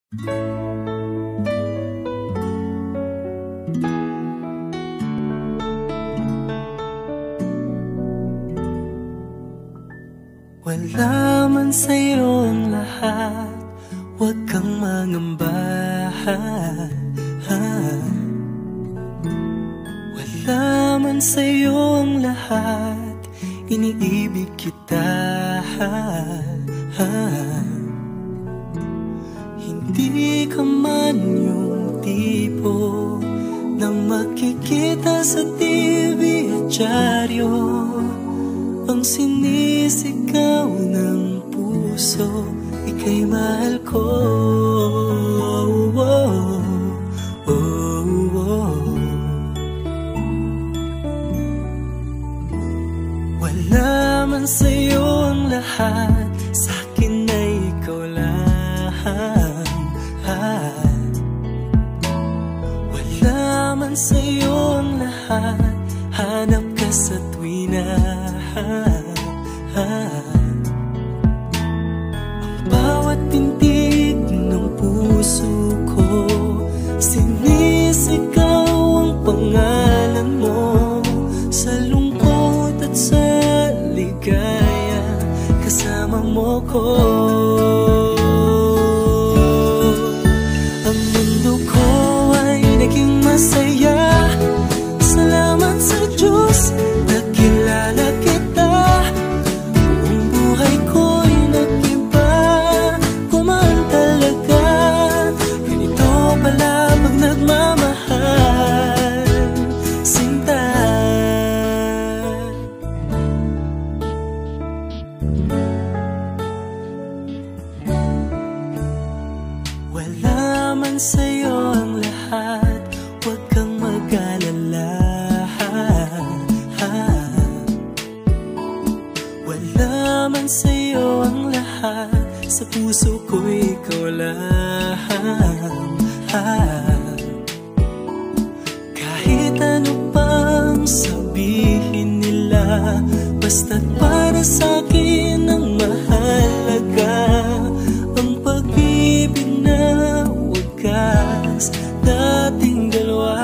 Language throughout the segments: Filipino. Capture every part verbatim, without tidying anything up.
Wala man sa'yo ang lahat, huwag kang mangamba. Wala man sa'yo ang lahat, iniibig kita. Hindi ka man yung tipo nang makikita sa T V at dyaryo, ang sinisigaw ng puso, ika'y mahal ko. Oh, oh, oh, oh. Wala man sa'yo ang lahat, sa'kin ay ikaw lang. Wala man sa'yo ang lahat, hanap ka sa tuwina. Ang bawat tintig ng puso ko, sinisigaw ang pangalan mo. Sa lungkot at sa ligaya, kasama mo ko. Ang mundo ko ay naging masaya, salamat sa Diyos, nakilala kita. Ang buhay ko'y nag-iba, kumaan talaga. Ganito pala pag nagmamahal, sinta. Wala man sa'yo ang lahat, huwag kang mag-alala. Wala man sa'yo ang lahat, sa puso ko ikaw lang. Kahit ano pang sabihin nila, basta't para sa'kin ang mahalaga, ang pag-ibig na wagas dating dalawa.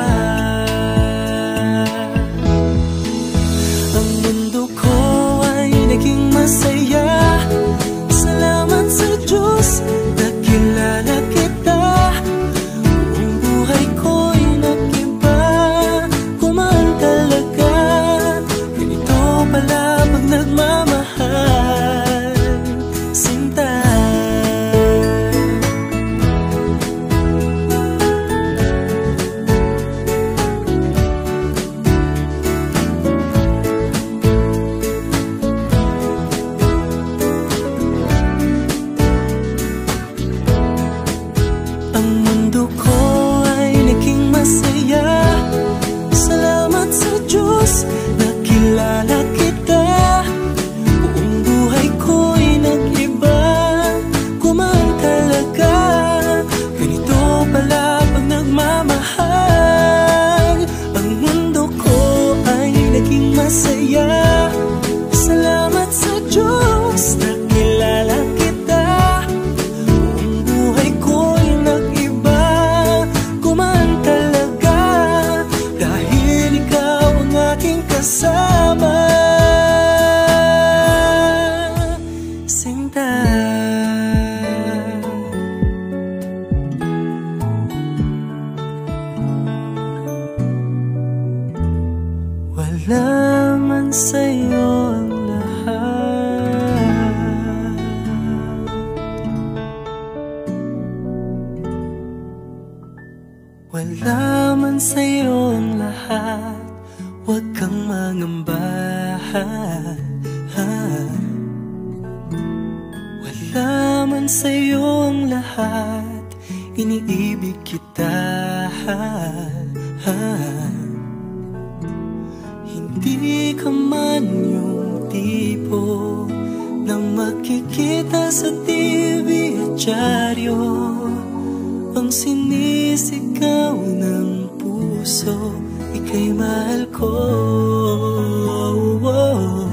Ang mundo ko ay naging masaya, salamat sa Diyos, nakilala kita. Ang buhay ko'y nag-iba, kumaan talaga. Ganito pala pag nagmamahal, sinta. Ang mundo ko ay naging masaya, salamat sa Diyos, nakilala kita. Buong buhay ko'y nag-iba, kumaan talaga. Ganito pala pag nagmamahal. Ang mundo ko ay naging masaya, salamat sa Diyos, nakilala kita. Buong buhay ko'y nag-iba, kumaan talaga. Dahil ikaw ang aking kasama, sinta. Wala man sa'yo ang lahat, wala man sa'yo ang lahat, huwag kang mangamba. Wala man sa'yo ang lahat, iniibig kita. Hindi ka man yung tipo nang makikita sa T V at dyaryo, ang sinisigaw ng puso, ika'y mahal ko. Oh, oh,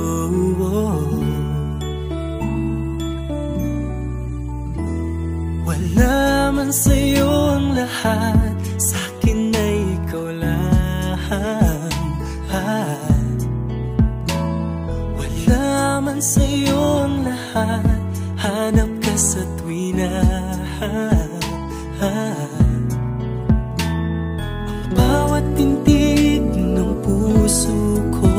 oh, oh. Wala man sa'yo ang lahat, sa'kin ay ikaw lang. ah. Wala man sa'yo ang lahat, hanap ka sa tuwina. Ang bawat tintig ng puso ko,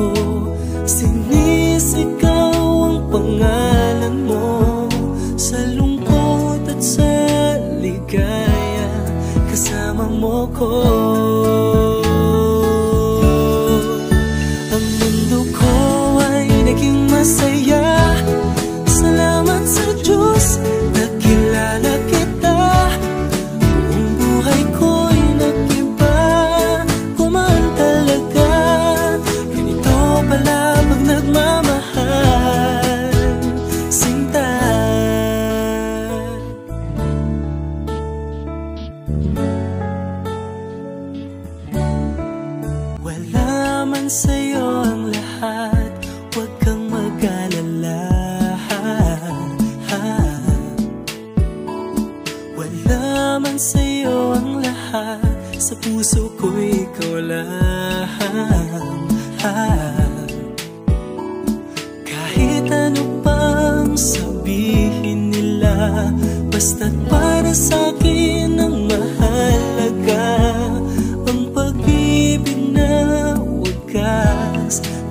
sinisigaw ang pangalan mo. Sa lungkot at sa ligaya, kasama mo ko. Ang mundo ko ay naging masaya, salamat sa Diyos, nakilala kita. Buong buhay ko'y nag-iba, kumaan talaga. Ganito pala pag nagmamahal, sinta. Wala man sa'yo ang lahat, huwag kang mag-alala. Wala man sa'yo ang lahat, sa puso ko ikaw lang. Kahit ano pang sabihin nila, basta't para sa'kin ang mahalaga, ang pag-ibig na wagas